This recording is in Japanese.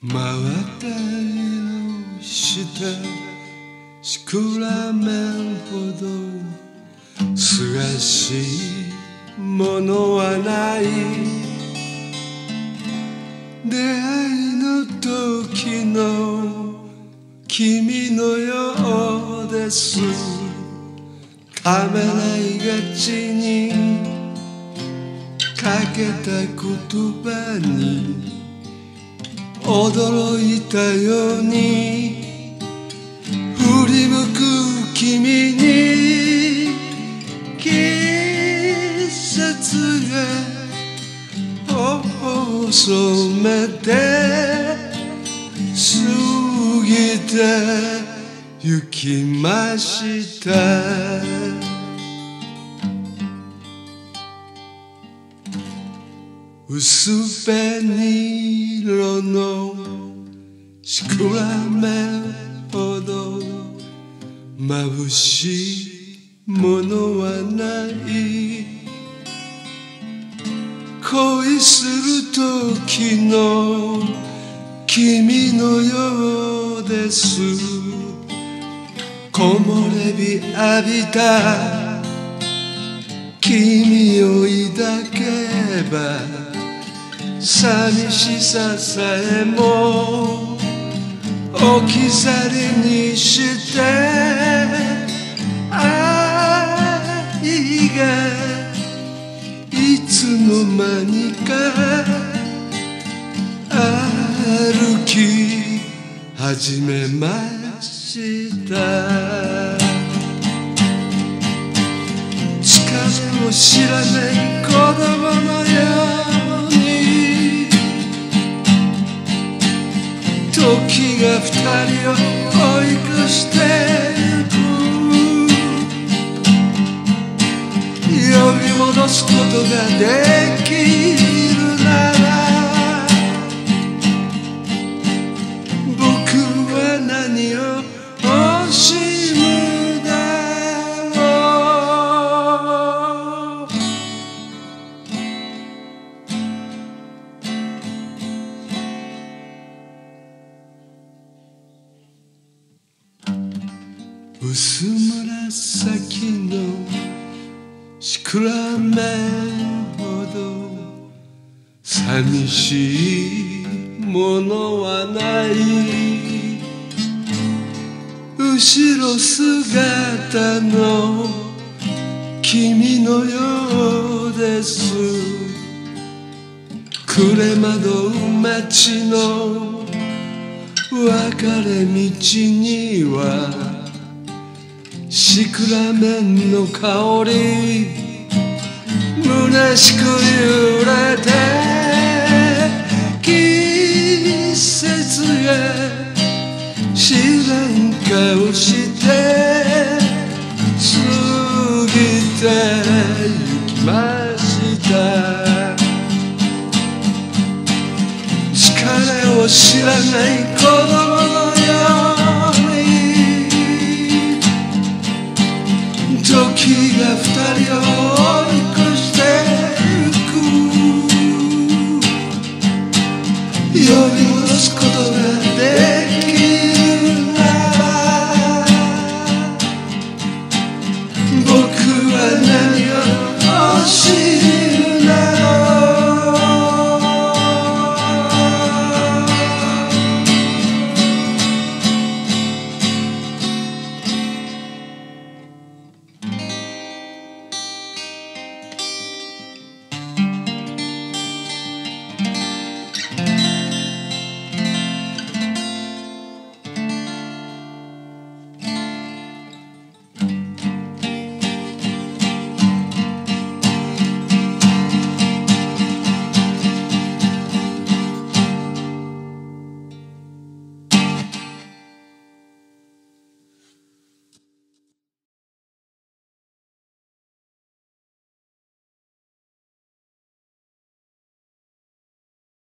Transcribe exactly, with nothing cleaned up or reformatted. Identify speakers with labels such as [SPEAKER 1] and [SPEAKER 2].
[SPEAKER 1] 真渡りの下シクラメンほどすがしいものはない。出会いの時の君のようです。ためらいがちにかけた言葉に驚いたように振り向く君に季節が細めて過ぎてゆきました。薄紅色のシクラメンほど眩しいものはない。恋する時の君のようです。木漏れ日浴びた君を抱けば寂しささえも置き去りにして愛がいつの間にか歩き始めました。疲れを知らない子供のように時が二人を追い越してゆく。呼び戻すことができるなら僕は何を惜しむだろう。薄紫のシクラメンほど寂しいものはない。後ろ姿の君のようです。暮れ惑う街の別れ道にはシクラメンの香り虚しく揺れて季節が知らん顔して過ぎてゆきました。疲れを知らない子供のように時が二人を追い越してゆく。呼び戻すことができ